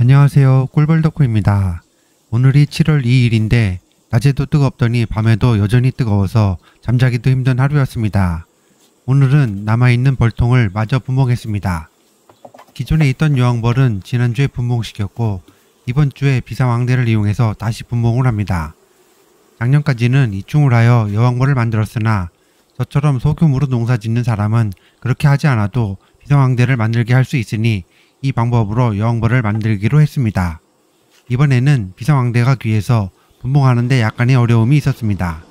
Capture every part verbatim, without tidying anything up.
안녕하세요, 꿀벌 덕후입니다. 오늘이 칠월 이일인데 낮에도 뜨겁더니 밤에도 여전히 뜨거워서 잠자기도 힘든 하루였습니다. 오늘은 남아있는 벌통을 마저 분봉했습니다. 기존에 있던 여왕벌은 지난주에 분봉시켰고 이번주에 비상왕대를 이용해서 다시 분봉을 합니다. 작년까지는 이충을 하여 여왕벌을 만들었으나 저처럼 소규모로 농사짓는 사람은 그렇게 하지 않아도 비상왕대를 만들게 할 수 있으니 이 방법으로 여왕벌을 만들기로 했습니다. 이번에는 비상왕대가 귀해서 분봉하는데 약간의 어려움이 있었습니다.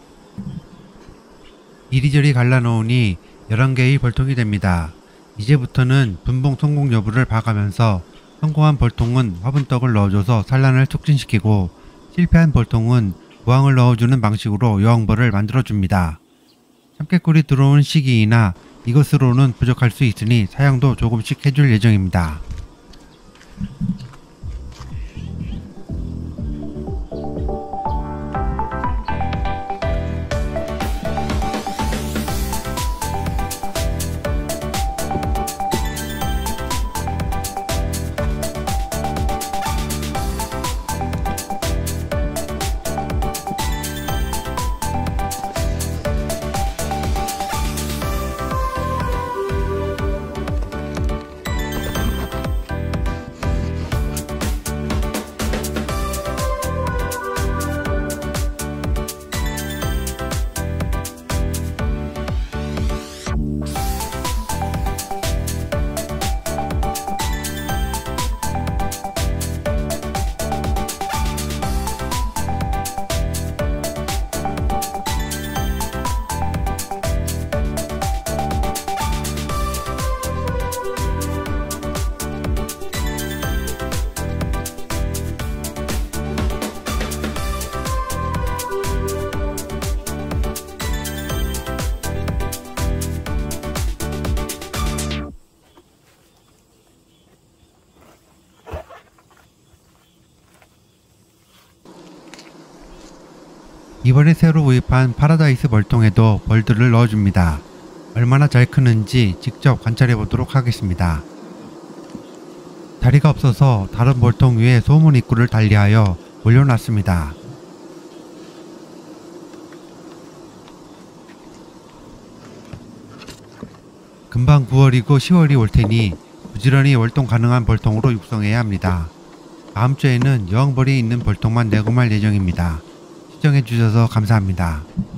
이리저리 갈라놓으니 열한 개의 벌통이 됩니다. 이제부터는 분봉 성공 여부를 봐가면서 성공한 벌통은 화분떡을 넣어줘서 산란을 촉진시키고 실패한 벌통은 부황을 넣어주는 방식으로 여왕벌을 만들어줍니다. 참깨꿀이 들어오는 시기이나 이것으로는 부족할 수 있으니 사양도 조금씩 해줄 예정입니다. 이번에 새로 구입한 파라다이스 벌통에도 벌들을 넣어줍니다. 얼마나 잘 크는지 직접 관찰해 보도록 하겠습니다. 다리가 없어서 다른 벌통 위에 소문 입구를 달리하여 올려놨습니다. 금방 구월이고 시월이 올 테니 부지런히 월동 가능한 벌통으로 육성해야 합니다. 다음 주에는 여왕벌이 있는 벌통만 내고말 예정입니다. 시청해주셔서 감사합니다.